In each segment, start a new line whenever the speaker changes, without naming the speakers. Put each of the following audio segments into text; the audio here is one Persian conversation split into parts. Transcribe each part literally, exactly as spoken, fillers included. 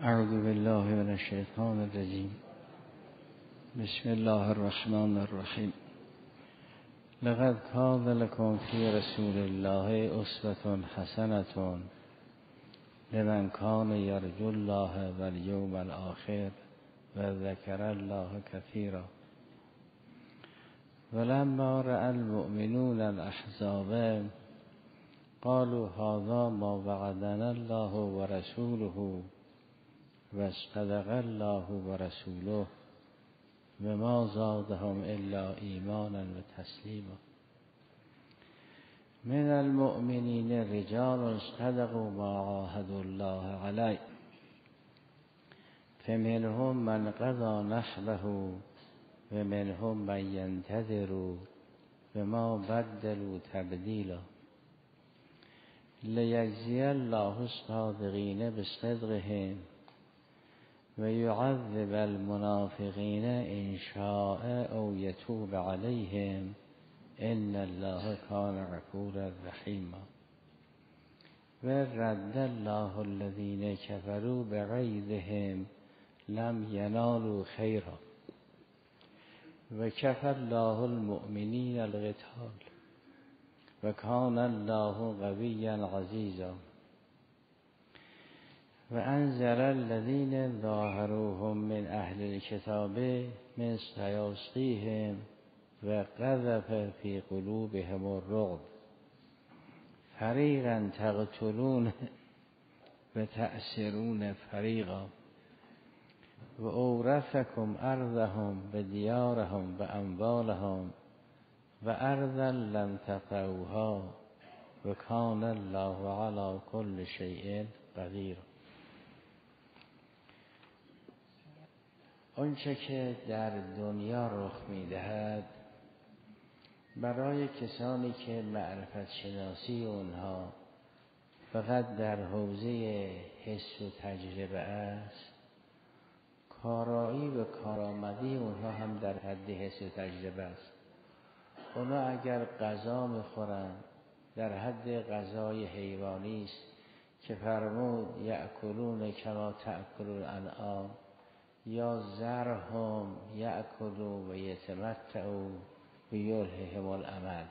اعوذ بالله من الشیطان الرجیم. بسم الله الرحمن الرحیم. لقد کان لکم فی رسول الله اسوة حسنة لمن کان یرجو الله و الیوم الاخر و ذکر الله کثیرا. ولما رأى المؤمنون الاحزاب قالوا هذا ما وعدنا الله ورسوله واصدق الله ورسوله وما زادهم الا ایمانا و تسلیما. من المؤمنین رجال صدقوا ما عاهدوا الله علیه فمنهم من قضى نحبه و منهم من ینتظر و ما بدلوا تبدیلا. لیجزی الله الصادقین بصدقهم و یعذب المنافقین ان شاء او یتوب علیهم ان الله کان غفورا رحیما. و رد الله الذین کفروا بغیظهم لم ینالوا خیرا و کفی الله المؤمنین القتال و کان الله قویا عزیزا. و انزل الذین ظاهروهم من اهل الكتاب من سیاسیهم و قذف فی قلوبهم الرعب فریقا تقتلون و تأسرون فریقا و اورثکم ارضهم و دیارهم و اموالهم و ارضا لم تطئوها و کان الله علی کل شیء قدیر. آنچه که در دنیا رخ می‌دهد برای کسانی که معرفت شناسی اونها فقط در حوزه حس و تجربه است، کارایی و کارآمدی اونها هم در حد حس و تجربه است. اونها اگر غذا می‌خورن در حد غذای حیوانی است که فرمود یأکلون کما تأکل الانعام، یا ذرهم یأکلوا و یتمتعوا و یلههم الامل.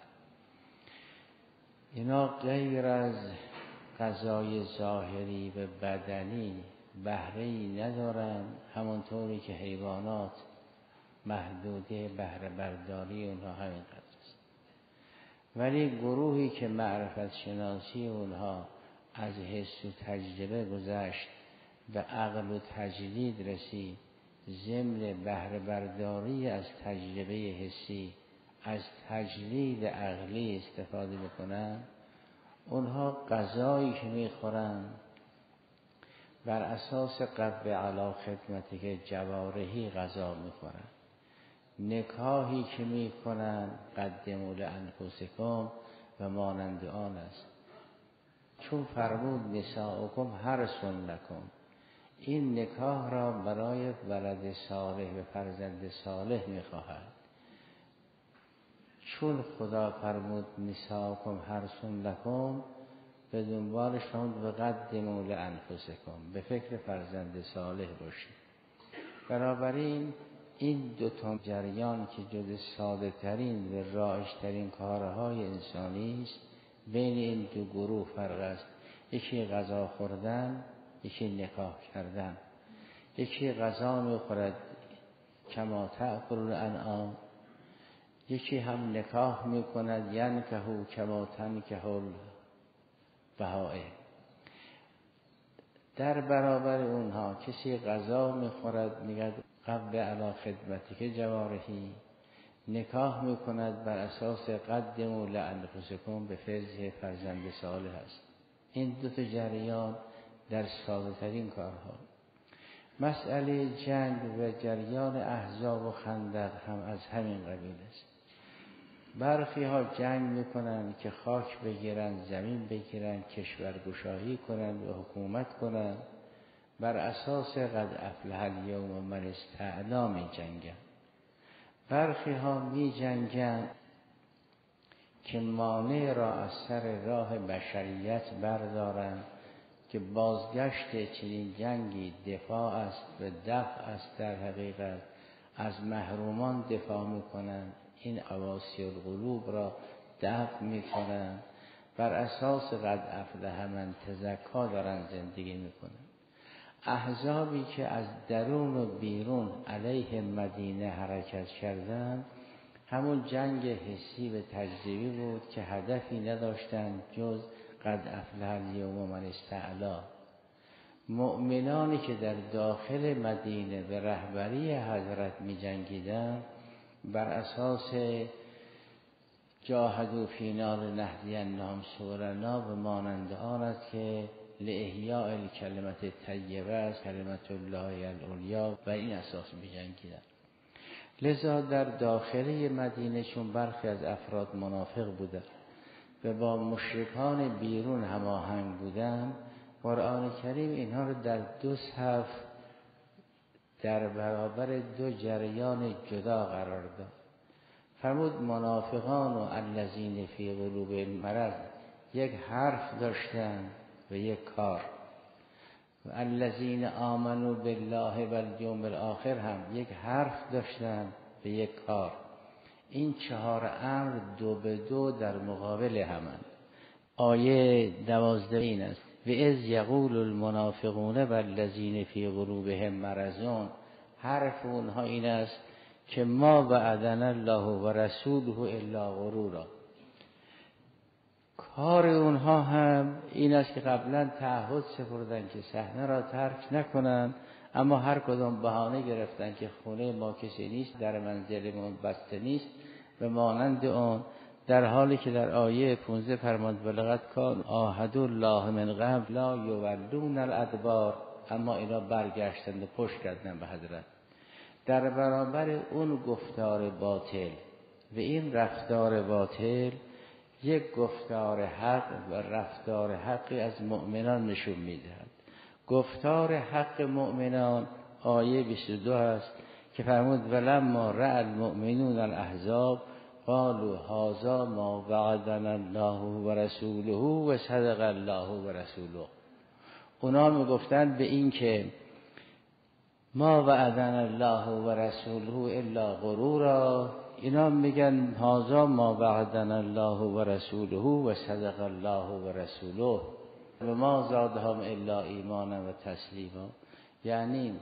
اینا غیر از غذای ظاهری و بدنی بهره‌ای ندارن، همونطوری که حیوانات محدوده بهره برداری اونها همینقدر است. ولی گروهی که معرفت شناسی اونها از حس و تجربه گذشت به عقل و تجرید رسید، ضمن بهره برداری از تجربه حسی از تجرید عقلی استفاده میکنن، اونها غذایی که میخورن بر اساس قبض علی خدمتی که جوارحی غذا میخورن، نکاحی که میکنن قدموا لانفسکم و مانند آن است. چون فرمود نساؤکم حرث لکم، این نکاح را برای ولد صالح و فرزند صالح میخواهد. چون خدا فرمود نساؤکم حرث لکم، به دنبال شما بقدموا لانفسکم، به فکر فرزند صالح باشید. بنابراین این دو تا جریان که جز ساده ترین و رایج ترین کارهای انسانی است، بین این دو گروه فرق است. یکی غذا خوردن، یکی نکاح کردن. یکی غذا میخورد کما تأکل الانعام، یکی هم نکاح میکند ینکحوا کما تنکح البهائم. در برابر اونها کسی غذا میخورد میگه قبل علی خدمتی که جوارحی، نکاح میکند بر اساس قدموا لانفسکم به فرض فرزند صالح است. این دو تا جریان در ساده ترین کارها. مسئله جنگ و جریان احزاب و خندق هم از همین قبیل است. برخی ها جنگ میکنن که خاک بگیرن، زمین بگیرن، کشور گشایی کنن و حکومت کنن، بر اساس قد افلح الیوم من استعلا می جنگن. برخی ها می جنگن که مانع را از سر راه بشریت بردارن که بازگشت چنین جنگی دفاع است و دفع است، در حقیقت از محرومان دفاع میکنند، این اواسی القلوب را دفع میکنند، بر اساس قد افلح من تزکا دارن زندگی میکنند. احزابی که از درون و بیرون علیه مدینه حرکت کردند همون جنگ حسی و تجربی بود که هدفی نداشتند جز قد افلح الیوم من استعلا. مؤمنانی که در داخل مدینه به رهبری حضرت می جنگیدند بر اساس جاهدوا فینا لنهدینهم سبلنا و مانند آن است که لاحیاء الکلمة الطیبه است، کلمت الله العلیا، و این اساس می جنگیدند. لذا در داخل مدینه چون برخی از افراد منافق بودند و با مشرکان بیرون هماهنگ بودند، قرآن کریم اینها رو در دو صف در برابر دو جریان جدا قرار داد. فرمود منافقان و الذین فی قلوبهم مرض یک حرف داشتند و یک کار، و الذین آمنوا بالله و الیوم الاخر هم یک حرف داشتند و یک کار. این چهار امر دو به دو در مقابل همند. آیه دوازده این است: و اذ یقول المنافقون والذین فی قلوبهم مرض. حرف اونها این است که ما وعدنا الله و رسوله الا غرورا. کار اونها هم این است که قبلا تعهد سپردن که صحنه را ترک نکنند، اما هر کدام بهانه گرفتن که خونه ما کسی نیست، در منزلمون بسته نیست و مانند اون، در حالی که در آیه پانزده فرماند ولقد کان عاهدوا الله من قبل لا یولون الادبار، اما اینا برگشتند و پشت کردن به حضرت. در برابر اون گفتار باطل و این رفتار باطل یک گفتار حق و رفتار حقی از مؤمنان نشون میدهد. گفتار حق مؤمنان آیه بیست و دو است که فرمود ولما رأى المؤمنون الاحزاب قالوا هذا ما وعدنا الله و رسوله و صدق الله و رسوله. اونا میگفتند به این که ما وعدنا الله و رسوله الا غرورا، اینا میگن هذا ما وعدنا الله و رسوله و صدق الله و رسوله و ما زادهم الا ایمانا و تسلیما. یعنی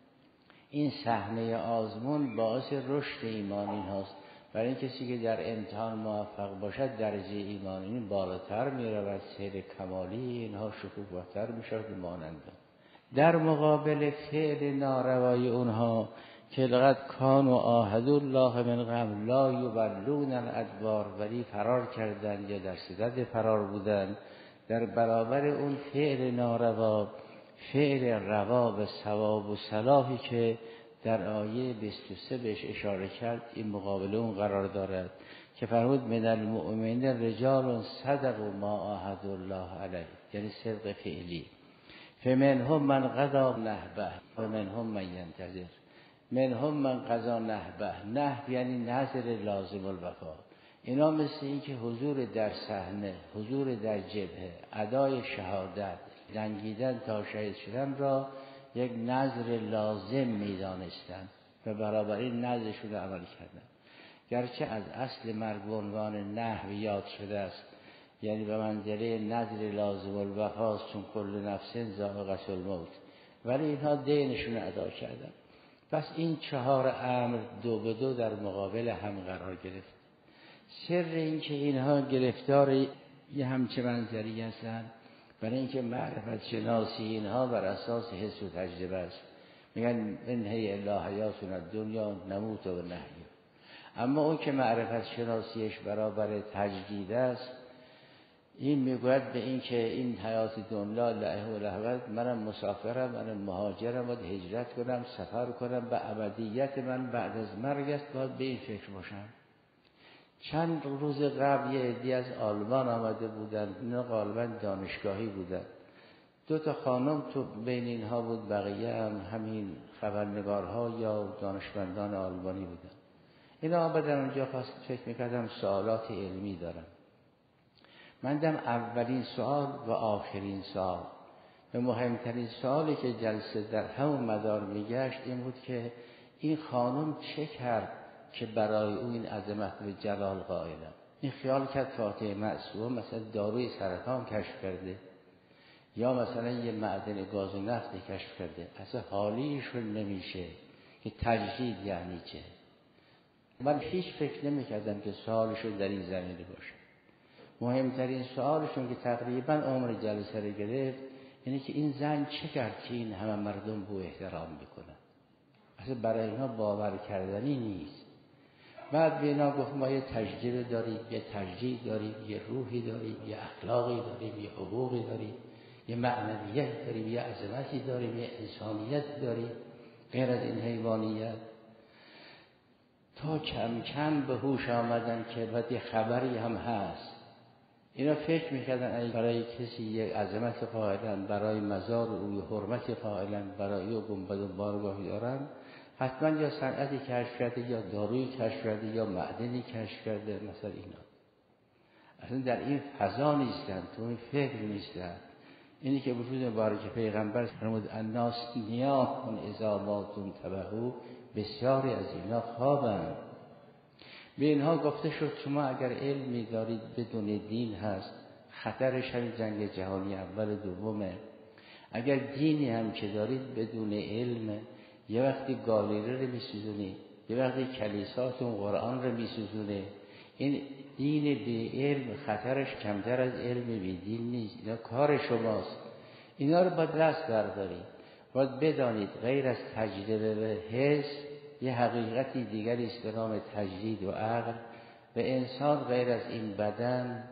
این صحنه آزمون باعث رشد ایمان این هاست. برای این کسی که در امتحان موفق باشد درجه ایمان این بالاتر میرود، سیر کمالی اینها شکوفاتر میشود مانند. در مقابل فعل ناروای اونها که لقد کانوا عاهدوا الله من قبل لا یولون الادبار، ولی فرار کردند یا در صدد فرار بودند، در برابر اون فعل ناروا فعل روا و ثواب و صلاحی که در آیه بیست و سه بهش اشاره کرد این مقابل اون قرار دارد که فرمود من المؤمنین رجال صدقوا ما عاهدوا الله علیه، یعنی صدق فعلی. فمنهم من قضا نحبه و منهم من ینتظر. منهم من قضا نحبه، نحب یعنی نظر لازم الوفا. اینا مثل این که حضور در صحنه، حضور در جبهه، ادای شهادت، جنگیدن تا شهید شدن را یک نظر لازم می‌دانستند و برابر این نظرشون عمل کردند. گرچه از اصل مرگ به عنوان نحو یاد شده است، یعنی به منزله نظر لازم الوفاست، چون کل نفس ذائقة الموت، ولی اینها دینشون ادا کردند. پس این چهار امر دو به دو در مقابل هم قرار گرفت. سر این که اینها گرفتار یه همچه منظری هستند برای اینکه معرفت شناسی اینها بر اساس حس و تجربه است. میگن من هی الله حیاتنا دنیا نموت و نحیا. اما اون که معرفت شناسیش برابر تجدید است، این میگوید به این که این حیات دنیا لهو و لهوت، منم مسافرم، منم مهاجرم، باید هجرت کنم، سفر کنم، به ابدیت من بعد از مرگ است، باید به این فکر باشم. چند روز قبل یه عده‌ای از آلمان آمده بودن، اینا غالبا دانشگاهی بودن. دو تا خانم تو بین اینها بود، بقیه هم همین خبرنگارها یا دانشمندان آلمانی بودن. اینا آمدن اونجا، خواست فکر میکردم سوالات علمی دارم. من دم اولین سوال و آخرین سوال و مهمترین سوالی که جلسه در همون مدار میگشت این بود که این خانم چه کرد که برای او این عظمت و جلال قائلم. این خیال کرد فاتحه معصوم مثلا داروی سرطان کشف کرده یا مثلا یه معدن گاز و نفتی کشف کرده. اصلا حالیشون نمیشه که تجدید یعنی چه. من هیچ فکر نمیکردم که سوالشون در این زمینه باشه. مهمترین سوالشون که تقریبا عمر جلسه رو گرفت اینه که این زن چه کرد که این همه مردم بو احترام میکنن. اصلا برای اینا باور کردنی نیست. بعد به اینا گفت ما یه تجدید داریم، یه تجدید داریم، یه روحی داریم، یه اخلاقی داریم، یه حقوقی داریم، یه معنویت داریم، یه عظمتی داریم، یه انسانیت داریم غیر از این حیوانیت. تا کم کم به هوش آمدن که بعد یه خبری هم هست. اینا فکر میکردن اگه برای کسی یک عظمت قائلن، برای مزار او حرمت قائلن، برای او گنبد و بارگاهی دارن، حتما یا صنعتی کشف کرده یا دارویی کشف کرده یا معدنی کشف کرده. مثلا اینا اصلا در این فضا نیستن، تو این فکر نیستن. اینی که وجود مبارک پیغمبر فرمود الناس نیام اذا ماتون تبهو، بسیاری از اینا خوابن. به اینها گفته شد شما اگر علمی دارید بدون دین هست، خطرش هم جنگ جهانی اول دومه. اگر دینی هم که دارید بدون علم، یه وقتی گالیره رو میسوزونه، یه وقتی کلیساتون قرآن رو میسوزونه. این دین بی علم خطرش کمتر از علم بی دین نیست. اینا کار شماست. اینا رو باید دست بردارید. باید بدانید غیر از تجربه و حس یه حقیقتی دیگری است به نام تجدید و عقل. و انسان غیر از این بدن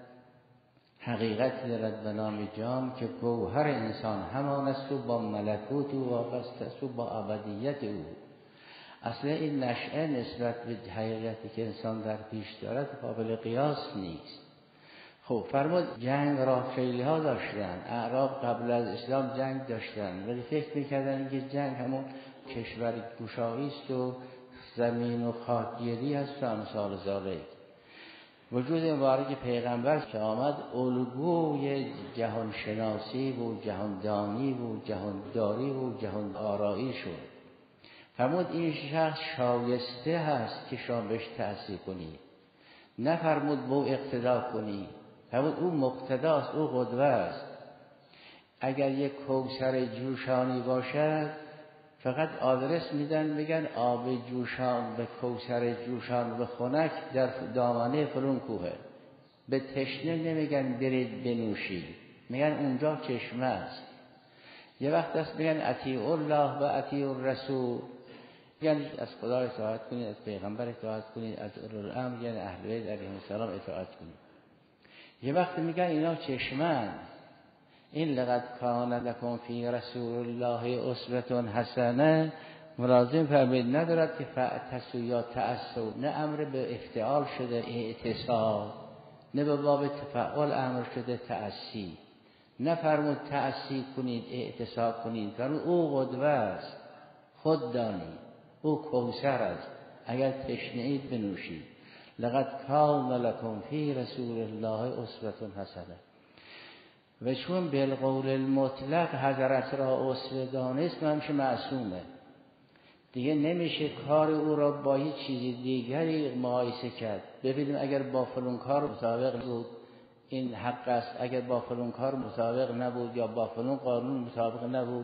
حقیقتی دارد به نام جان که گوهر انسان همان است و با ملکوت او وابسته است و با ابدیت او. اصلا این نشأه نسبت به حقیقتی که انسان در پیش دارد قابل قیاس نیست. خب فرمود جنگ را خیلی ها داشتن، اعراب قبل از اسلام جنگ داشتن، ولی فکر میکردن که جنگ همون کشور گشایی است و زمین و خاکگیری است و امثال ذالک. وجود مبارک پیغمبر که آمد الگوی جهان شناسی و جهان دانی و جهان داری و جهان آرایی شد. فرمود این شخص شایسته هست که شما بهش تأثیر کنید، نفرمود با اقتدا کنید. فرمود او مقتداست، او قدوه است. اگر یک کوثر جوشانی باشد فقط آدرس میدن میگن آب جوشان به کوثر جوشان به خنک در دامنه فلان کوه. به تشنه نمیگن برید بنوشید، میگن اونجا چشمه است. یه وقت است میگن اطیع الله و اطیع الرسول، یعنی از خدا اطاعت کنید، از پیغمبر اطاعت کنید، از اولوالامر یعنی اهل بیت علیهم السلام اطاعت کنید. یه وقت میگن اینا چشمن. این لقد کان لکم فی رسول الله اسوة حسنه ملازم فرمید ندارد که فاعتصوا یا تعصوا، نه امر به افتعال شده اعتصاب، نه به باب تفعال امر شده تعصی. نه فرمود تعصی کنید اعتصاب کنید، فرمود او قدوه است، خود دانید او کوثر است، اگر تشنه اید بنوشید. لقد کان لکم فی رسول الله اسوة حسنه. و چون بالقول المطلق حضرت را اسوه دانست همشه معصومه دیگه، نمیشه کار او را با هیچ چیز دیگری مقایسه کرد. ببینیم اگر با فلان کار مطابق بود این حق است، اگر با فلان کار مطابق نبود یا با فلان قانون مطابق نبود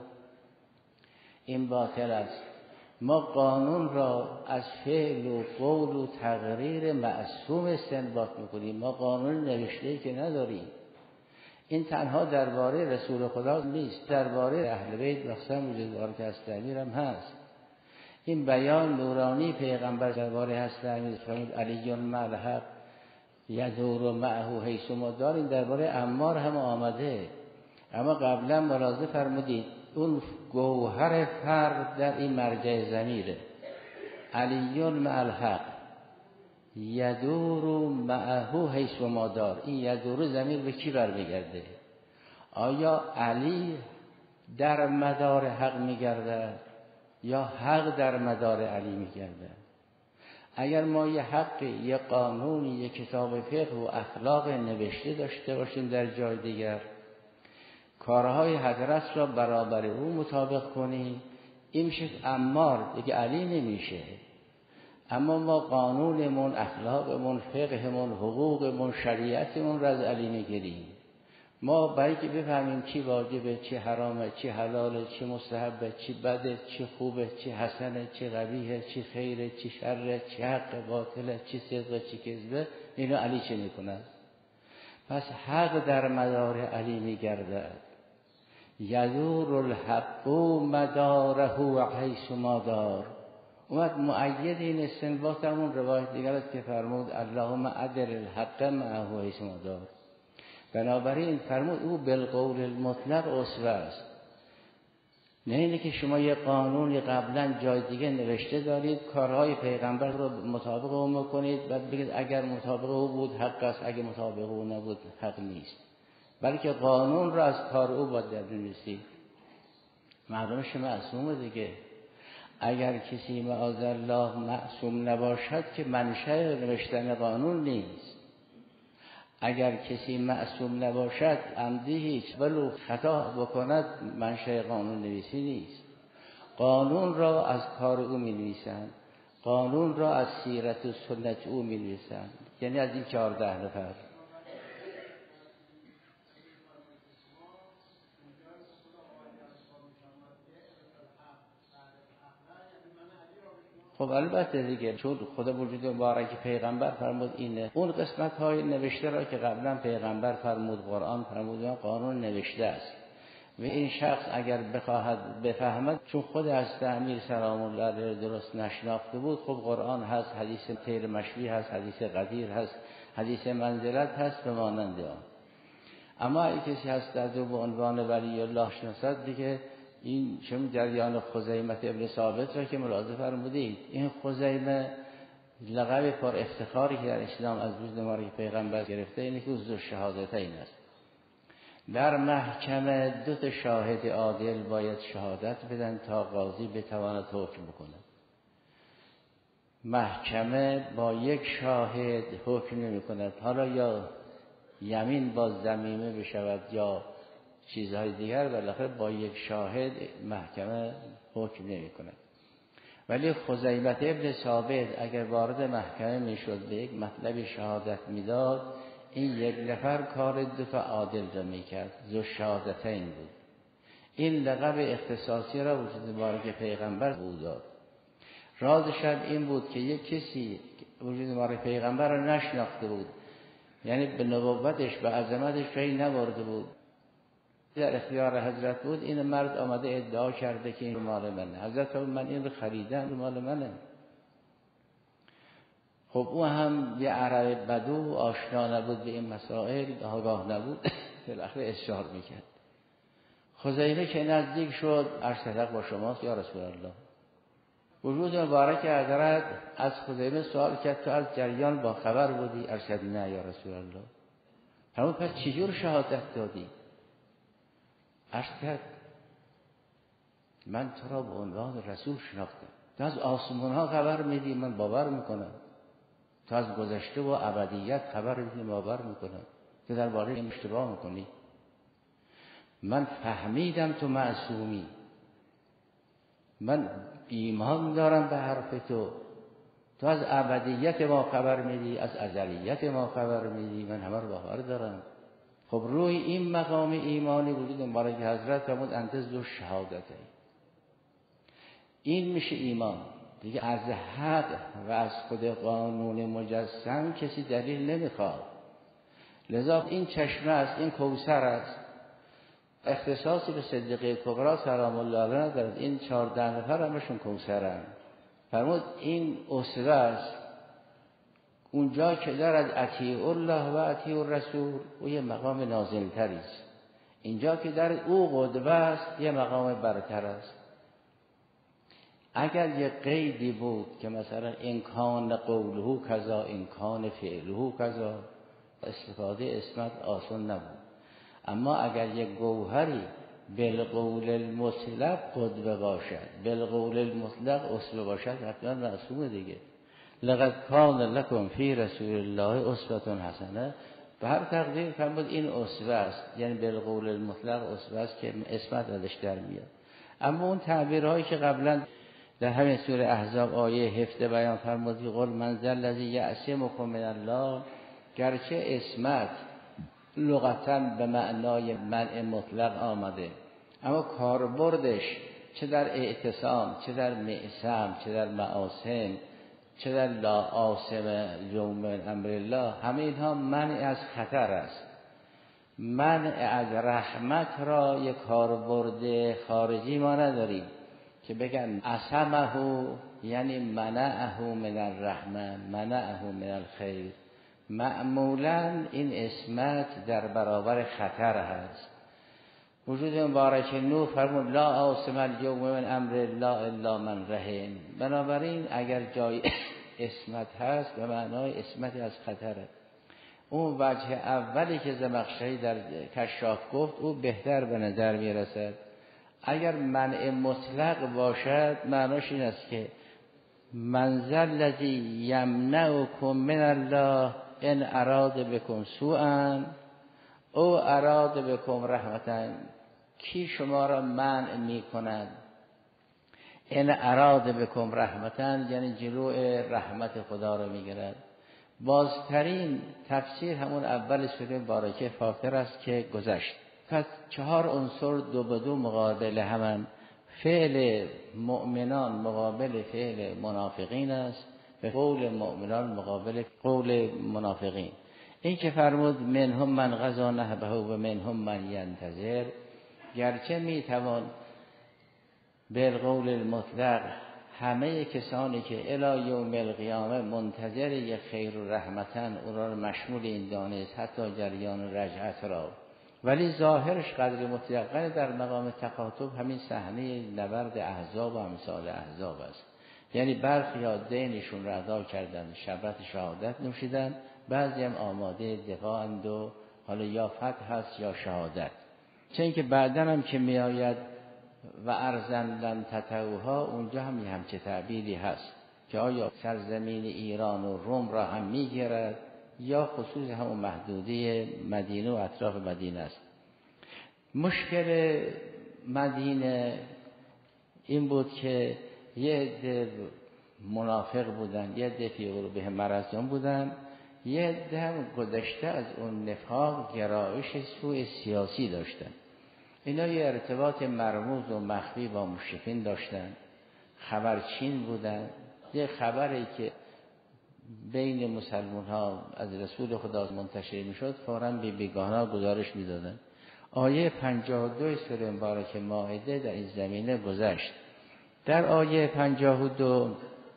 این باطل است. ما قانون را از فعل و قول و تقریر معصوم استنباط میکنیم، ما قانون نوشته‌ای که نداریم. این تنها درباره رسول خدا نیست، درباره اهل بیت مخصوصا وجودوار که هست امیر هم هست. این بیان نورانی پیغمبر درباره هست امیر فرمود علی مع الحق یدور معه حیث ما دار، این درباره عمار هم آمده. اما قبلا ملاحظه فرمودید اون گوهر فرد در این مرجع ضمیره علی مع الحق یدور معه حیث ما دار. این یدور ضمیر به کی برمیگرده؟ آیا علی در مدار حق میگرده یا حق در مدار علی میگرده؟ اگر ما یه حق، یه قانون، یه کتاب فقه و اخلاق نوشته داشته باشیم در جای دیگر، کارهای حضرت را برابر او مطابق کنی، این میشه امار، دیگه علی نمیشه. اما ما قانونمون، اخلاقمون، فقهمون، حقوقمون، شریعتمون را از علی میگیریم. ما برای که بفهمیم چی واجبه، چی حرامه، چی حلاله، چی مستحبه، چی بده، چی خوبه، چی حسنه، چی قبیحه، چی خیره، چی شره، چی حق باطله، چی صدقه، چی کذبه، اینو علی چه میکنه؟ پس حق در مدار علی میگردد. یدور الحق مداره حیث ما دار. اومد مؤید این استنباط همون روایت دیگر است که فرمود اللهم عدل الحق معه حیث ما دار. بنابراین فرمود او بالقول المطلق اسوه است. نه اینه که شما یه قانونی قبلا جای دیگه نوشته دارید، کارهای پیغمبر رو مطابق او میکنید، بعد بگید اگر مطابق او بود حق است، اگه مطابق او نبود حق نیست. بلکه قانون رو از کار او باید در بنویسید. مردمش معصومه دیگه. اگر کسی معاذالله معصوم نباشد که منشأ نوشتن قانون نیست. اگر کسی معصوم نباشد عمدی هیچ ولو خطا بکند منشأ قانون نویسی نیست. قانون را از کار او می نویسند، قانون را از سیرت و سنت او می نویسند، یعنی از این چهارده نفر. خب البته دیگه چون خدا وجود مبارک پیغمبر فرمود اینه، اون قسمت های نوشته را که قبلا پیغمبر فرمود، قرآن فرمود، قانون نوشته است و این شخص اگر بخواهد بفهمد، چون خود از امیر سلام الله علیه درست نشناخته بود، خب قرآن هست، حدیث تیر مشوی هست، حدیث قدیر هست، حدیث منزلت هست به مانند آن. اما اگه کسی هست از به عنوان ولی الله شناسد دیگه، این چون جریان خزیمه ابن ثابت را که ملاحظه فرمودید، این خزیمه لقب پر افتخاری که در اسلام از روز مبارک پیغمبر گرفته اینه که ذو شهادتین است. در محکمه دو تا شاهد عادل باید شهادت بدن تا قاضی بتواند حکم بکنه. محکمه با یک شاهد حکم نمی کند، حالا یا یمین با ضمیمه بشود یا چیزهای دیگر، بالاخره با یک شاهد محکمه حکم نمی کند. ولی خزیمه ابن ثابت اگر وارد محکمه می شد به یک مطلب شهادت می داد، این یک نفر کار دو تا عادل را می کرد، ذو شهادتین بود. این لقب اختصاصی را وجود مبارک پیغمبر بود داد. رازش این بود که یک کسی وجود مبارک پیغمبر را نشناخته بود، یعنی به نبوتش به عظمتش پی نبرده بود، در اختیار حضرت بود، این مرد آمده ادعا کرده که این مال منه. حضرت فرمود من این رو خریدم، مال منه. خب او هم یه عرب بدو آشنا نبود به این مسائل، آگاه نبود، بالاخره اصرار میکرد. خزیمه که نزدیک شد، عرض صدق با شماست یا رسول الله. وجود مبارک حضرت از خزیمه سوال کرد تو از جریان با خبر بودی؟ عرض نه یا رسول الله. همون پس چجور شهادت دادی؟ عرض کرد من تو را به عنوان رسول شناختم، تو از آسمان ها خبر میدی، من باور میکنم. تو از گذشته و ابدیت خبر میدی، باور میکنم. تو درباره این اشتباه میکنی. من فهمیدم تو معصومی، من ایمان دارم به حرف تو. تو از ابدیت ما خبر میدی، از ازلیت ما خبر میدی، من همه رو باور دارم. خب روی این مقام ایمانی وجود مبارک حضرت فرمود انت ذو شهادته. این میشه ایمان دیگه. از حق و از خود قانون مجسم کسی دلیل نمیخواد. لذا این چشمه است، این کوثر است، اختصاصی به صدیقه کبری سلام الله علیها ندارد. این چهارده نفر همشون کوثرن. فرمود این اسوه است. اونجا که دارد اطیع الله و اطیع الرسول، او یه مقام نازل تری است. اینجا که در او قدوه است، یه مقام برتر است. اگر یه قیدی بود که مثلا امکان قوله کذا، امکان فعله کذا، استفاده اسمت آسان نبود. اما اگر یک گوهری بالقول المطلق قدوه باشد، بالقول المطلق اسوه باشد، حتما معصومه دیگه. لقد کان لکم فی رسول الله اسوة حسنه. به هر تقدیر فرمود این اسوه است، یعنی بالقول المطلق اسوه است که اسمت ازش در میاد. اما اون تعبیرهایی که قبلا در همین سوره احزاب آیه هفده بیان فرمودی قل من ذا الذی یعصمکم من الله، گرچه اسمت لغتاً به معنای منع مطلق آمده، اما کاربردش چه در اعتصام، چه در معصم، چه در معاصم، چه در لا عاصم یوم من امر الله، همه اینها منع از خطر است. منع از رحمت را یک کاربرد خارجی ما نداریم که بگن عصمه یعنی منعه من الرحمه، منعه من الخیر. معمولا این اسمت در برابر خطر هست. وجود مبارک نوح فرمود لا عاصم اليوم من امر الله الا من رحم. بنابراین اگر جای اسمت هست به معنای اسمت از خطره. اون وجه اولی که زمخشری در کشاف گفت او بهتر به نظر میرسد. اگر منع مطلق باشد معناش این است که من ذا الذی یمنعکم من الله ان اراد بکم سوءا او اراد بکم رحمتا، کی شما را منع می کند؟ ان اراد بکم رحمتا یعنی جلوه رحمت خدا را می گیرد. بازترین تفسیر همون اول سوره بارکه فاطر است که گذشت. پس چهار عنصر دو به دو مقابل همن. فعل مؤمنان مقابل فعل منافقین است، به قول مؤمنان مقابل قول منافقین. این که فرمود منهم من قضا نحبه و منهم من ینتظر، گرچه میتوان بالقول المطلق همه کسانی که الی یوم القیامه منتظر یک خیر و رحمتن او را مشمول این دانست، حتی جریان رجعت را، ولی ظاهرش قدر مطلقه در مقام تخاطب همین صحنه نبرد احزاب و امثال احزاب است. یعنی برخی ها دینشون را ادا کردن، شربت شهادت نوشیدن، بعضی هم آماده دفاعند و حالا یا فتح هست یا شهادت. چون که بعداً هم که می آید و ارزن لن تطعوها، اونجا هم یه همچه تعبیری هست که آیا سرزمین ایران و روم را هم می گیرد یا خصوص همون محدوده مدینه و اطراف مدینه است. مشکل مدینه این بود که یه عده منافق بودن، یه عده فی قلوبهم مرض بودن، یه عده هم گذشته از اون نفاق گرایش سوء سیاسی داشتن. اینا یه ارتباط مرموز و مخفی با مشرکین داشتن، خبرچین بودن. یه خبری که بین مسلمان ها از رسول خدا منتشر می شد فوراً به بیگانه گزارش می دادن. آیه پنجاه و دو سوره مبارکه مائده در این زمینه گذشت. در آیه پنجاه و دو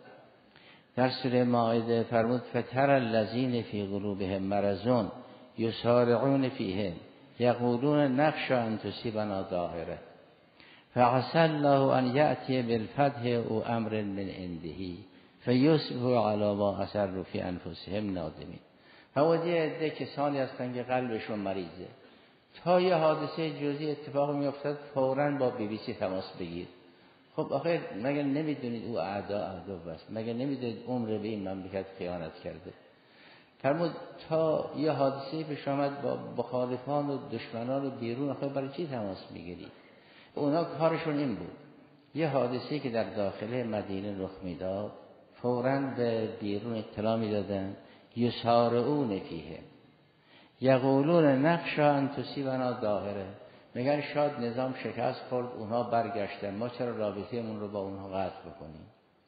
در سوره مائده فرمود فتر الذین فی قلوبهم مرض یسارعون فیهم یقولون نخشی ان تصیبنا دائره فعسى الله ان یأتی بالفتح او امر من عنده فیصبحوا علی ما اسروا فی انفسهم نادمین. حوادی عده کسانی هستند که قلبشون مریضه، تا یه حادثه جزئی اتفاق میافتد فوراً با بی بی سی تماس بگیر. خب آخه مگه نمیدونید او اعدا اعدا است؟ مگه نمیدونید عمر به این مملکت خیانت کرده؟ فرمود تا یه حادثه پیش آمد با مخالفان و دشمنان و بیرون، آخه برای چی تماس میگیری؟ اونا کارشون این بود، یه حادثه که در داخل مدینه رخ میداد فوراً به بیرون اطلاع میدادن. یسارعون فیه یقولون نخشی ان تصیبنا دائره، میگن شاید نظام شکست خورد اونها برگشتن، ما چرا رابطه‌مون رو با اونها قطع بکنیم؟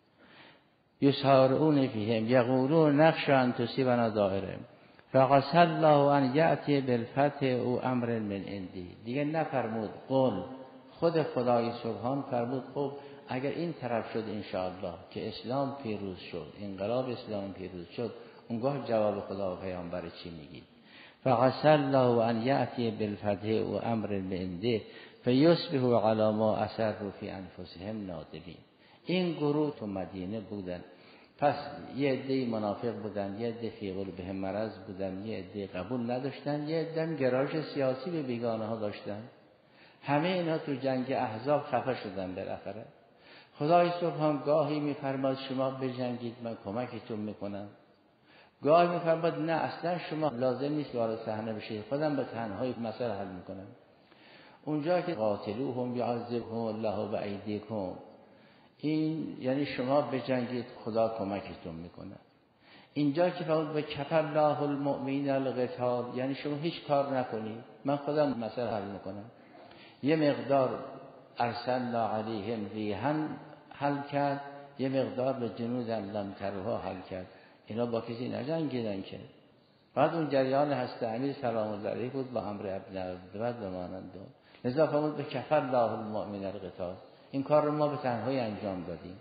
یسارعون فیهم یقولون نخشی ان تصیبنا دائره فعسى الله ان یأتی بالفتح او امر من عندی. دیگه نفرمود قل، خود خدای سبحان فرمود خب اگر این طرف شد انشاءالله که اسلام پیروز شد، انقلاب اسلام پیروز شد، اونگاه جواب خدا و پیامبر چی میگید؟ فعسى الله ان یأتی بالفتح او امر من عنده فیصبحوا علی ما اسروا فی انفسهم نادمین. این گروه تو مدینه بودن، پس یه عده منافق بودن، یه عده فی قلوبهم مرض بودن، یه عده قبول نداشتن، یه عده گرایش سیاسی به بیگانه ها داشتن. همه اینا تو جنگ احزاب خفه شدن. بالاخره خدای سبحان گاهی میفرماد شما بجنگید من کمکتون میکنم، گاهی میفرماد نه اصلا شما لازم نیست وارد صحنه بشید، خودم به تنهایی مسئله حل میکنم. اونجا که قاتلوهم یعذبهم الله بایدیکم، این یعنی شما بجنگید خدا کمکتون میکنه. اینجا که فرمود به کفر الله المؤمنین القتال، یعنی شما هیچ کار نکنید من خودم مسئله حل میکنم. یه مقدار ارسلنا علیهم ریحا حل کرد، یه مقدار به جنود لم تروها حل کرد. اینا با کسی نجنگیدن که. بعد اون جریان هست امیر سلام الله علیه بود با امر ابن عبد و مانند. لذا فرمود به کفر الله المؤمنین القتال، این کار رو ما به تنهایی انجام دادیم.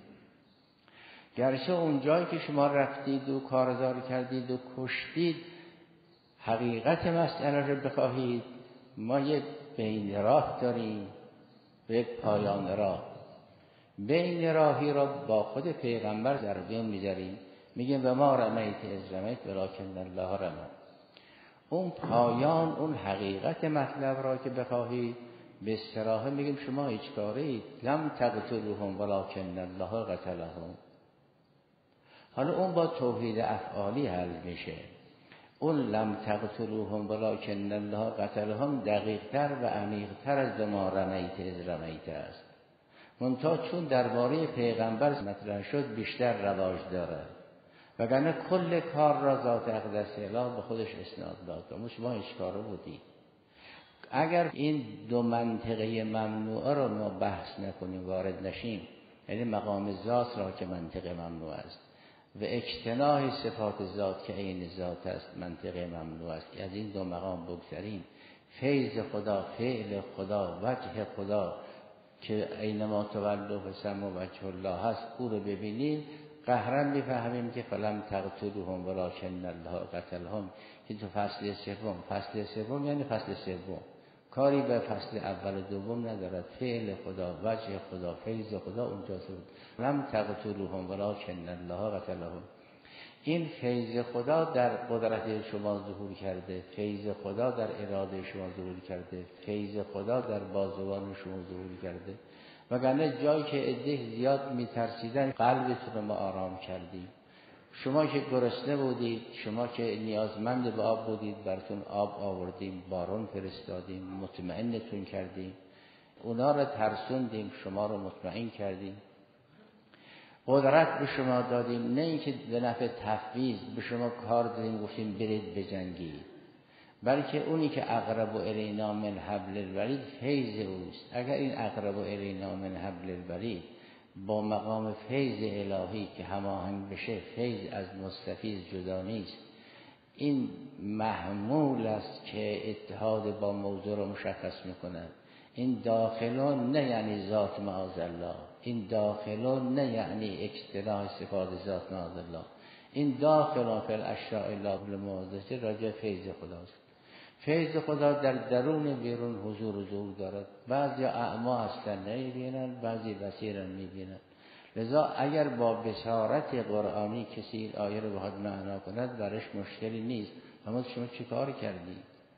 گرچه اون جایی که شما رفتید و کارزار کردید و کشتید، حقیقت مسئله رو بخواهید، ما یک بین راه داریم و یک پایان راه. بین راهی را با خود پیغمبر در میان میذاریم، میگیم و ما رمیت از رمیت ولکن الله رمی. اون پایان، اون حقیقت مطلب را که بخواهید، به صراحه میگیم شما هیچ کارید. لم تقتلوهم ولکن الله قتلهم. حالا اون با توحید افعالی حل میشه. اون لم تقتلوهم ولکن الله قتلهم دقیق‌تر و عمیق‌تر از ما رمیت از رمیت است. منتها چون درباره پیغمبر مطرح شد بیشتر رواج داره، وگرنه کل کار را ذات اقدس اله به خودش اسناد داد. اما شما هیچ کاره بودی. اگر این دو منطقه ممنوعه را ما بحث نکنیم، وارد نشیم، یعنی مقام ذات را که منطقه ممنوع است و اجتناح صفات ذات که عین ذات است منطقه ممنوع است، از این دو مقام بگذریم، فیض خدا، فعل خدا، وجه خدا که اینما تولوا فثم وجه الله هست، او رو ببینیم، قهرا میفهمیم که فلم تقتلوهم ولکن الله قتلهم. که تو فصل سوم، فصل سوم یعنی فصل سوم، کاری به فصل اول و دوم ندارد. فعل خدا، وجه خدا، فیض خدا اونجاست. لم تقتلوهم ولکن الله قتلهم. این فیض خدا در قدرت شما ظهور کرده، فیض خدا در اراده شما ظهور کرده، فیض خدا در بازوان شما ظهور کرده. وگرنه جایی که عده زیاد میترسیدن قلبتون رو ما آرام کردیم. شما که گرسنه بودید، شما که نیازمند به آب بودید، براتون آب آوردیم، باران فرستادیم، مطمئنتون کردیم. اونا رو ترسوندیم، شما رو مطمئن کردیم. قدرت به شما دادیم، نه اینکه به نفع تفویض به شما کار دادیم گفتیم برید بجنگید، بلکه اونی که اقرب الینا من حبل الورید فیض اوست. اگر این اقرب الینا من حبل الورید با مقام فیض الهی که هماهنگ بشه، فیض از مستفیض جدا نیست. این محمول است که اتحاد با موضوع رو مشخص میکنه. این داخلون نه یعنی ذات معاذالله، این داخلون نه یعنی اجتناح صفات ذات معاذالله، این داخلون فی الاشیاء الله بالمعاذه راجع فیض خداست. فیض خدا در درون بیرون حضور و ظهور دارد. بعضی اعما هستن نمیبینن، بعضی بصیرن میبینن. لذا اگر با بصارت قرآنی کسی آیه رو بخواد معنا کند برش مشکلی نیست. اما شما چی کار کردی؟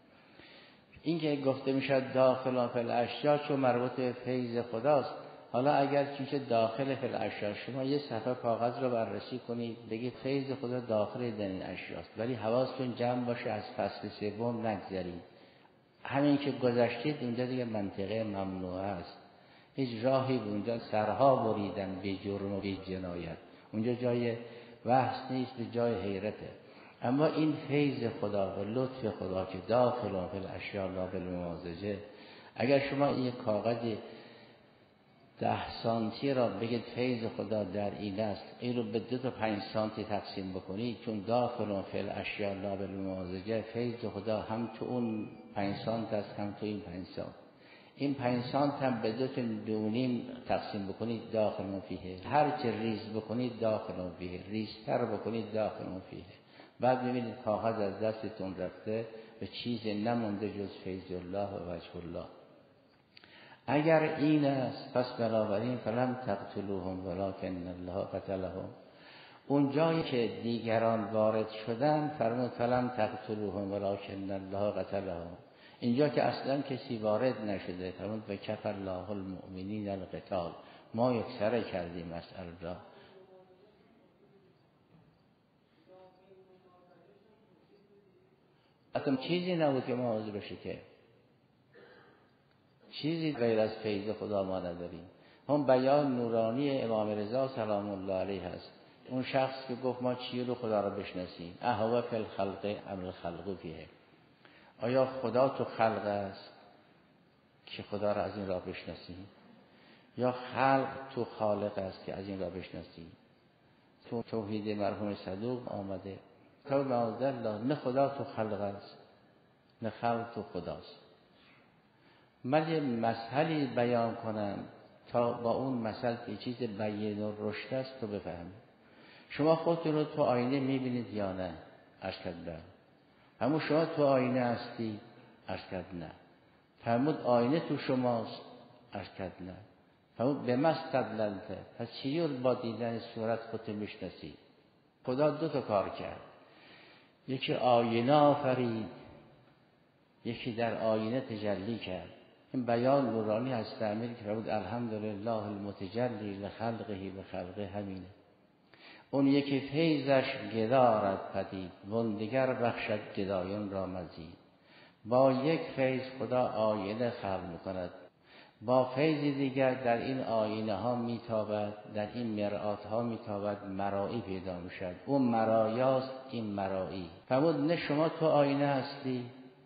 این که گفته میشد داخل فی الاشیاء چون مربوط به فیض خداست. حالا اگر چیزی داخل فی الاشیاء، شما یه صفحه کاغذ رو بررسی کنید بگید فیض خدا داخل در این اشیاست، ولی حواستون جمع باشه از فصل سوم نگذرید. همین که گذشتید اونجا دیگه منطقه ممنوعه است. هیچ راهی اونجا سرها بریدن بی جرم و بی جنایت. اونجا جای بحث نیست، به جای حیرته. اما این فیض خدا و لطف خدا که داخل فی الاشیاء لا بالممازجه، اگر شما این کاغذ ده سانتی را بگید فیض خدا در این است، این رو به دو تا پنج سانتی تقسیم بکنید، چون داخل فی الاشیاء لا بالممازجه فیض خدا هم تو اون پنج سانت است هم تو این پنج سانت. این پنج سانت هم به دو تا دونیم تقسیم بکنید داخل فیه. هر چه ریز بکنید داخل فیه، ریزتر بکنید داخل فیه. بعد می‌بینید کاغذ از دستتون رفته و چیزی نمونده جز فیض الله و وجه الله. اگر این است پس بنابراین فلم تقتلوهم ولکن الله قتلهم. اون جایی که دیگران وارد شدن فرمود فلم تقتلوهم ولکن الله قتلهم. اینجا که اصلا کسی وارد نشده فرمود و کفر الله المؤمنین القتال. ما یک سره کردیم مسئله را. اصلا چیزی نبود که ما حاضر بشه، که چیزی غیر از فیض خدا ما نداریم. هم بیان نورانی امام رضا سلام الله علیه هست، اون شخص که گفت ما چی رو خدا رو بشناسیم. اهو فی الخلق امر الخلق فیه، آیا خدا تو خلق است که خدا رو از این راه بشناسیم، یا خلق تو خالق است که از این راه بشناسیم؟ تو توحید مرحوم صدوق آمده تا معاذ الله نه خدا تو خلق است نه خلق تو خداست. من یه مسئله بیان کنم تا با اون مسئله یه چیز بیان و رشد است تو بفهمی. شما خودتون رو تو آینه میبینید یا نه؟ عرض کردم همون شما تو آینه هستی؟ عرض کردم نه. فرمود آینه تو شماست؟ عرض کردم نه. فرمود به مستدللته، پس چیه با دیدن صورت خودت میشناسی؟ خدا دو تا کار کرد، یکی آینه آفرید، یکی در آینه تجلی کرد. این بیان نورانی از تعمیر که فرمود الحمدلله المتجلی لخلقه بخلقه همینه. اون یکی فیضش گدارد پدید، وان دیگر بخشد گدایان را مزید. با یک فیض خدا آینه خلق میکند، با فیض دیگر در این آینه ها میتابد، در این مرآت ها میتابد، مرایی پیدا میشد. اون مرایاست این مرایی. فرمود نه شما تو آینه هستی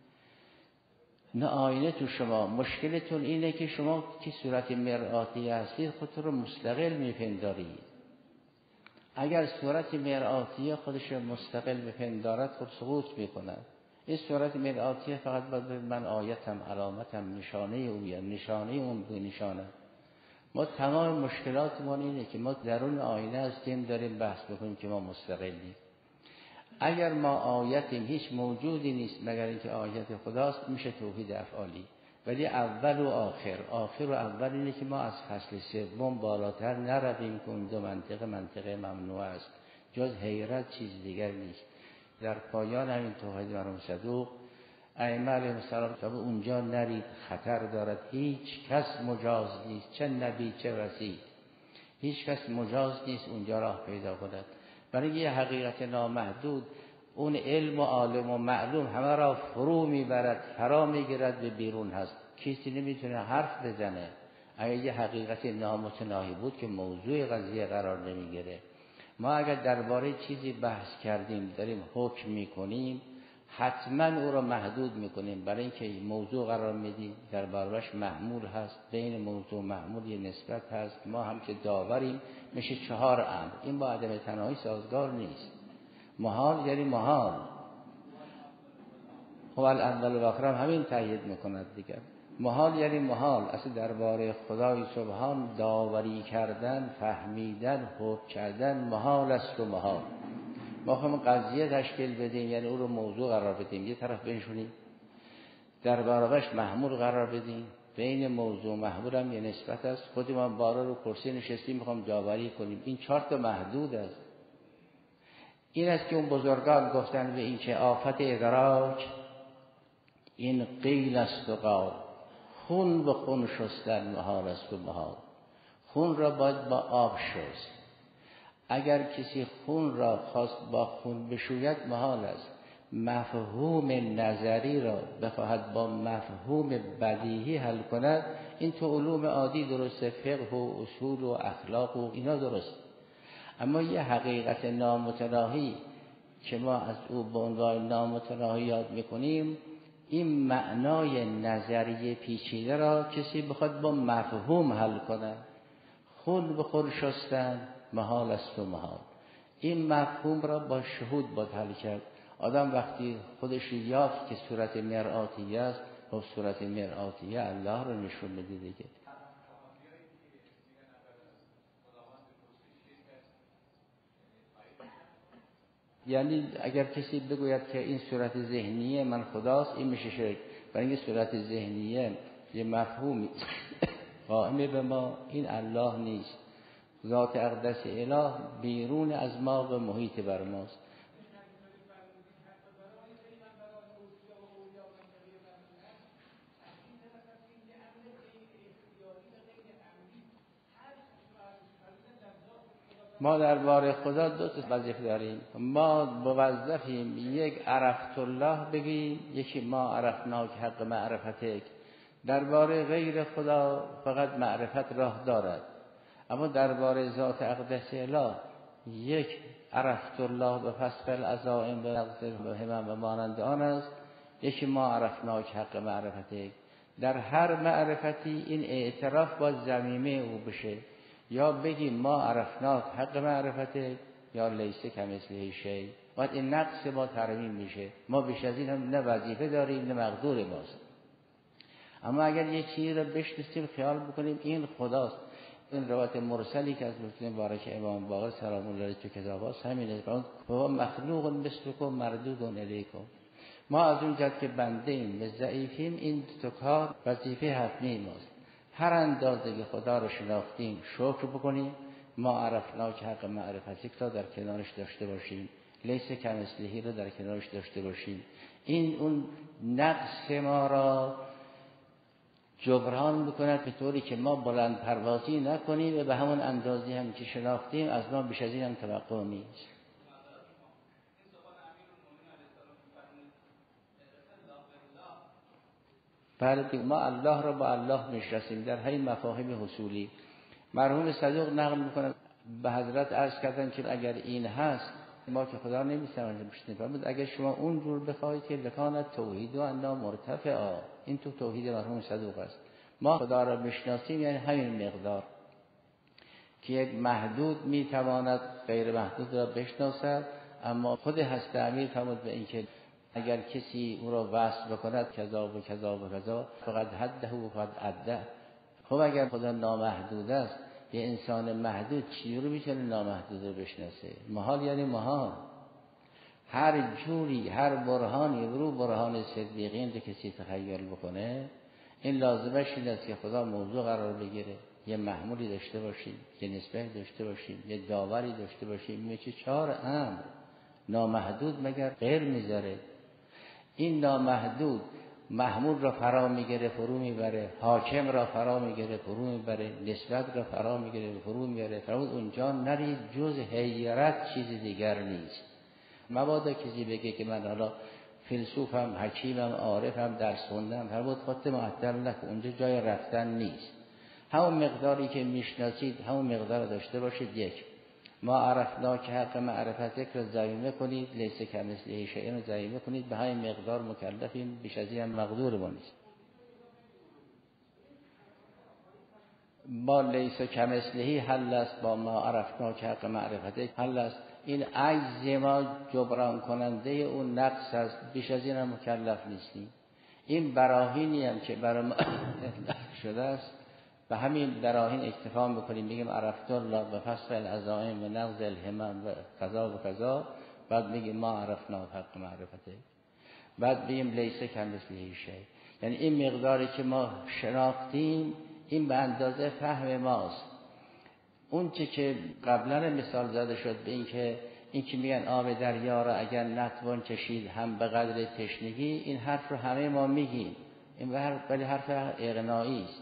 نه آینه تو شما. مشکلتون اینه که شما که صورت مرآتی هستید خودتون رو مستقل میپندارید. اگر صورت مرآتی خودش مستقل بپندارد خود سقوط میکند. این صورت مرآتی فقط باید من آیتم علامتم نشانه اویم، نشانه اون به نشانه. ما تمام مشکلاتمون اینه که ما درون آینه هستیم داریم بحث بکنیم که ما مستقلیم. اگر ما آیتیم هیچ موجودی نیست مگر اینکه آیت خداست، میشه توحید افعالی. ولی اول و آخر، آخر و اول اینه که ما از فصل سوم بالاتر نرویم که اون دو منطقه منطقه ممنوع است. جز حیرت چیز دیگر نیست. در پایان همین توحید مرحوم صدوق ائمه علیهم السلام تا به اونجا نرید خطر دارد. هیچ کس مجاز نیست، چه نبی چه رسید، هیچ کس مجاز نیست اونجا راه پیدا کند. برای یه حقیقت نامحدود اون علم و عالم و معلوم همه را فرو میبرد، فرا میگیرد، به بیرون هست. کسی نمیتونه حرف بزنه. اگر یه حقیقت نامتناهی بود که موضوع قضیه قرار نمیگیره. ما اگر درباره چیزی بحث کردیم داریم حکم میکنیم، حتما او را محدود میکنیم، برای اینکه موضوع قرار میدیم دربارش محمول هست، بین موضوع و محمول یه نسبت هست. ما هم که داوریم میشه چهار امر. این با عدم تناهی سازگار نیست. محال یعنی محال، هو الاول و آخر هم همین تأیید میکند دیگر. محال یعنی محال. اصلا درباره خدای سبحان داوری کردن، فهمیدن، حکم کردن محال است و محال. ما هم قضیه تشکیل بدیم یعنی او رو موضوع قرار بدیم، یه طرف بنشونیم درباره‌اش محمول قرار بدیم، بین موضوع و محمول هم یه نسبت است. خود ما بارا رو کرسی نشستیم میخوام داوری کنیم، این چهار تا محدود است. این است که اون بزرگان گفتن به این که آفت ادراک این قیل است و قال، خون به خون شستن محال است و محال. خون را باید با آب شست. اگر کسی خون را خواست با خون بشوید محال است. مفهوم نظری را بخواهد با مفهوم بدیهی حل کند، این تو علوم عادی درسته، فقه و اصول و اخلاق و اینا درست. اما یه حقیقت نامتناهی که ما از او به عنوان نامتناهی یاد میکنیم، این معنای نظریه پیچیده را کسی بخواد با مفهوم حل کند، خون به خون شستن محال است و محال. این مفهوم را با شهود باید حل کرد. آدم وقتی خودش یافت که صورت مرآتی است، با صورت مرآتی الله رو نشون میده دیگه. یعنی اگر کسی بگوید که این صورت ذهنیه من خداست، این میشه شرک. برای اینکه صورت ذهنیه یه مفهومی قائمه به ما، این الله نیست. ذات اقدس اله بیرون از ما و محیط بر ماست. ما درباره خدا دو تا وظیفه داریم. ما موظفیم یک عرفت الله بگیم، یکی ما عرفناک حق معرفتک. درباره غیر خدا فقط معرفت راه دارد، اما درباره ذات اقدس اله یک عرفت الله به فسق العزائم و نقض الهمم و مانند آن است، یکی ما عرفناک حق معرفتک. در هر معرفتی این اعتراف با ضمیمه او بشه، یا بگیم ما عرفناک حق معرفتک یا لیس کمثله شیء. وقت این نقص ما ترمیم میشه. ما بیش از این هم نه وظیفه داریم نه مقدور ماست. اما اگر یه چیزی رو بشناسیم خیال بکنیم این خداست. این روایت مرسلی که از مفتی مبارک امام باقر سلام الله علیه تو کتاب هاست همینه، هو مخلوق مثلکم مردود الیکم. ما از اون جد که بنده ایم و ضعیفیم، این دو کار وظیفه حتمی ماست. هر اندازه که خدا رو شناختیم شکر بکنیم، ما عرفنا که حق معرفتی تا در کنارش داشته باشیم، لیس کمثله رو در کنارش داشته باشیم. این اون نقص ما را جبران میکند به طوری که ما بلند پروازی نکنیم و به همون اندازی هم که شناختیم از ما بیش از این هم توقع نیست. بله، ما الله را با الله میشناسیم در همین مفاهیم حصولی. مرحوم صدوق نقل میکنه به حضرت عرض کردن که اگر این هست ما که خدا نمی‌شناسیم بشنیم، اگر شما اونجور بخواید که لکانت توحید و انا مرتفعا، این تو توحید مرحوم صدوق است. ما خدا را میشناسیم یعنی همین مقدار که یک محدود میتواند غیر محدود را بشناسد، اما خود هست امیر تمام به این که اگر کسی او را وصف بکند کذا و کذا و کذا فقط حده و فقط عده. خب اگر خدا نامحدود است، یه انسان محدود چی رو میتونه نامحدود رو بشناسه؟ محال یعنی محال. هر جوری هر برهانی رو برهان صدیقین که کسی تخیل بکنه، این لازمش این است که خدا موضوع قرار بگیره، یه محمولی داشته باشیم، یه نسبت داشته باشیم، یه داوری داشته باشیم. میشه چهار امر نامحدود مگر غیر میذاره. این نامحدود محمود را فرا میگیره فرو میبره، حاکم را فرا میگیره فرو میبره، نسبت را فرا میگیره فرو میبره. فرمود اونجا نرید، جز حیرت چیز دیگر نیست. مبادا کسی بگه که من حالا فیلسوفم، حکیمم، عارفم، درس خوندم، فرمود خودت معطل نکن، اونجا جای رفتن نیست. همون مقداری که میشناسید همون مقدار داشته باشید. یک ما عرفنا که حق معرفتک رو ضمیمه کنید، لیس کمثله شیء رو ضمیمه کنید، به همین مقدار مکلفیم، بیش از این هم مقدور ما نیست. با لیس کمثله حل است، با ما عرفنا که حق معرفتک حل است. این عجز ما جبران کننده اون نقص است، بیش از این هم مکلف نیستیم. این براهینی هم که برای ما شده است، به همین براهین اکتفا میکنیم، بگیم عرفت الله و فسق العزائم و نقض الهمم و قضا و قضا، بعد بگیم ما عرفنا حق معرفته، بعد بگیم لیس کمثله شیء. یعنی این مقداری که ما شناختیم این به اندازه فهم ماست. اون چه که قبلا مثال زده شد به این که این که میگن آب دریا را اگر نتوان چشید هم به قدر تشنگی، این حرف رو همه ما میگیم، این ولی حرف اغنایی است.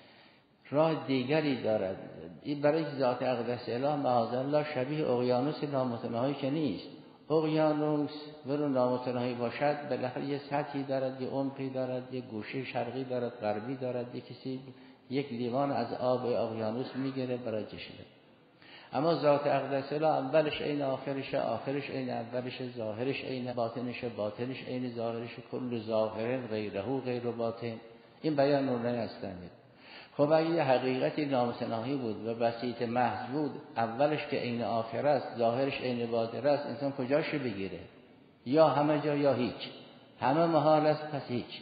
راه دیگری دارد. این برای ذات اقدس اله معاذالله شبیه اقیانوس نامتناهی که نیست. اقیانوس ولو نامتناهی باشد بالاخره یه سطحی دارد، یه عمقی دارد، یه گوشه شرقی دارد، غربی دارد، یه کسی یک لیوان از آب اقیانوس میگیره برای چشیدن. اما ذات اقدس اله اولش عین آخرش، آخرش عین اولش، ظاهرش عین باطنش، باطنش عین ظاهرش، کل ظاهر غیره غیر باطن. این بیان نورانی هستند. خب اگه یه حقیقتی نامتناهی بود و بسیط محض بود، اولش که عین آخر است، ظاهرش عین باطن است، انسان کجاش بگیره؟ یا همه جا یا هیچ. همه محال است پس هیچ.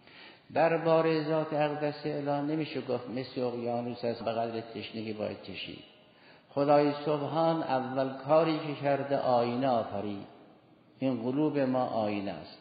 درباره ذات اقدس اله نمیشه گفت مثل اقیانوس است به قدر تشنگی باید چشید. خدای سبحان اول کاری که کرده آینه آفرید. این قلوب ما آینه است.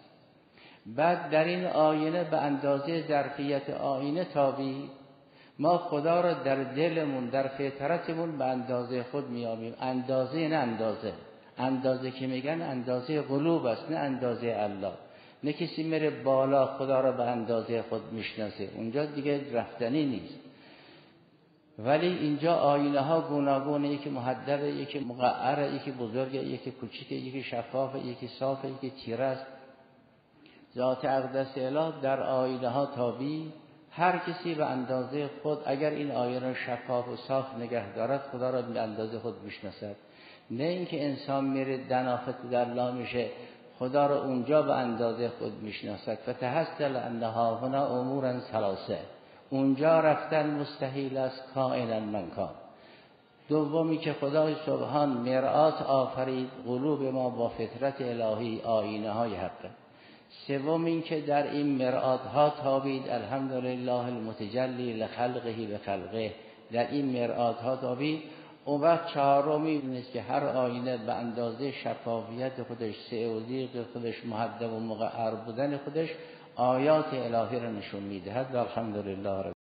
بعد در این آینه به اندازه ظرفیت آینه تابید. ما خدا را در دلمون، در فطرتمون به اندازه خود میابیم. اندازه نه اندازه. اندازه که میگن اندازه قلوب است، نه اندازه الله. نه کسی میره بالا خدا را به اندازه خود میشناسه، اونجا دیگه رفتنی نیست. ولی اینجا آینه ها گوناگونه، یکی محدبه، یکی مقعره، یکی بزرگه، یکی کوچیکه، یکی شفافه، یکی صافه، یکی تیره است. ذات اقدس اله در آینه ها تابی، هر کسی به اندازه خود اگر این آینه را شفاف و صاف نگه دارد خدا را به اندازه خود میشناسد. نه اینکه انسان میره دنافت در لا میشه، خدا را اونجا به اندازه خود میشناسد. فتحصل انها هنا امورا ثلاثه، اونجا رفتن مستحیل است کائنا من کان. دومی که خدای سبحان مرآت آفرید قلوب ما با فطرت الهی آینه های حقه. سوم این که در این مرآت ها تابید الحمدلله المتجلی لخلقه به خلقه، در این مرآت ها تابید. اون وقت چهارمی این که هر آینه به اندازه شفافیت خودش، سعودیق خودش، محدب و مقعر بودن خودش آیات الهی را نشون میدهد. الحمدلله.